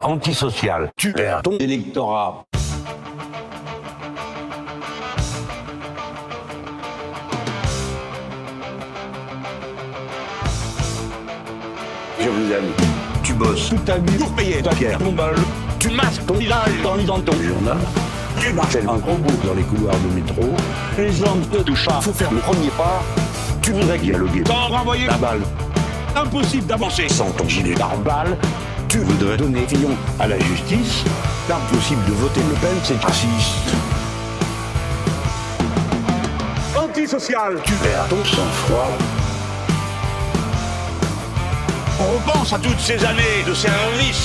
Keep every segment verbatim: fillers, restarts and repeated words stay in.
Antisocial. Tu perds ton électorat. Je vous aime. Tu bosses toute ta vie pour payer ta pierre, ton bal. Tu masques ton visage en lisant ton journal. Tu marchais un gros bout dans les couloirs de métro. Les gens ne te touchent pas. Faut faire le premier pas. Tu voudrais dialoguer sans renvoyer la balle. Impossible d'avancer sans ton gilet pare-balles. Tu voudrais donner Fillon à la justice. Impossible de voter Le Pen, c'est raciste. Antisocial. Tu perds ton sang-froid. On repense à toutes ces années de service.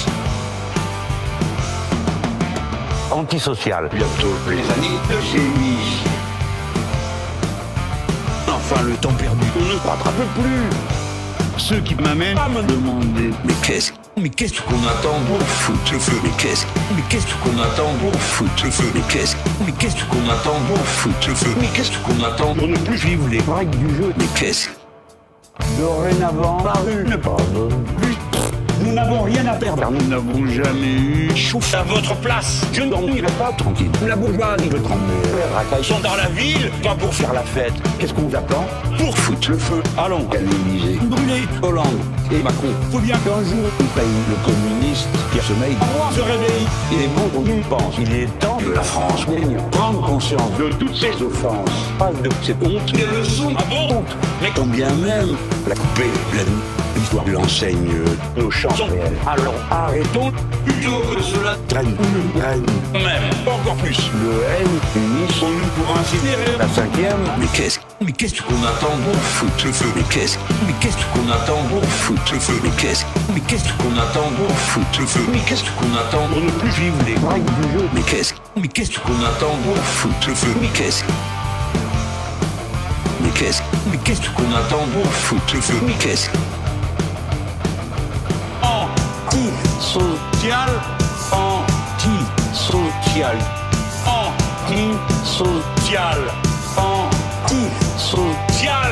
Antisocial. Bientôt les années de sévice. Enfin le temps perdu, on ne se rattrape plus. Ceux qui m'amènent à me demander mais qu'est-ce mais qu'est-ce qu'on attend pour foutre le feu? Mais qu'est-ce mais qu'est-ce qu'on attend pour foutre le feu? Mais qu'est-ce mais qu'est-ce qu'on attend pour foutre le feu? Mais qu'est-ce qu'on attend pour ne plus vivre les règles du jeu? Mais qu'est-ce dorénavant paru ne pardonne plus. Nous n'avons rien à perdre. Car nous n'avons jamais eu Chouf à votre place. Je ne dormirai pas tranquille. La bourgeoisie veut trembler. Ils sont dans la ville, pas pour faire la fête. Qu'est-ce qu'on vous attend? Pour foutre le feu. Allons à l'Élysée. Brûler Hollande et Macron. Faut bien qu'un jour On paye le communiste Pierre Sommeil. on se réveille. Il est bon qu'on y pense. Il est temps que la France gagne. Prendre conscience de toutes ces offenses. Pas de cette honte. Des leçons. Ah bon? Mais quand bien même la coupée, la l'histoire de l'enseigne nos chances réelles. Alors arrêtons Plutôt que cela traîne, traîne. même. Encore plus. Le N unit On nous pour ainsi dire. la cinquième. Mais qu'est-ce mais qu'est-ce qu'on attend pour foutre le feu? Mais qu'est-ce mais qu'est-ce qu'on attend pour foutre le feu? Mais qu'est-ce mais qu'est-ce qu'on attend pour foutre le feu? Mais qu'est-ce qu'on attend pour ne plus vivre les règles du jeu? Mais qu'est-ce mais qu'est-ce qu'on attend pour foutre le feu? Mais qu'est-ce mais qu'est-ce mais qu'est-ce qu'on attend pour foutre le feu? Mais qu'est-ce Antisocial. Antisocial. Antisocial. Antisocial.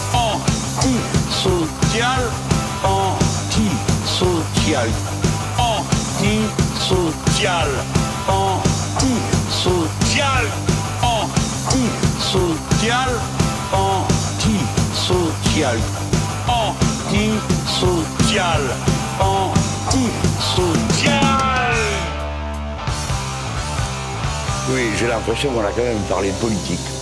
Antisocial. Antisocial. Antisocial. Antisocial. Antisocial. Antisocial. Antisocial. Antisocial. Oui, j'ai l'impression qu'on a quand même parlé de politique.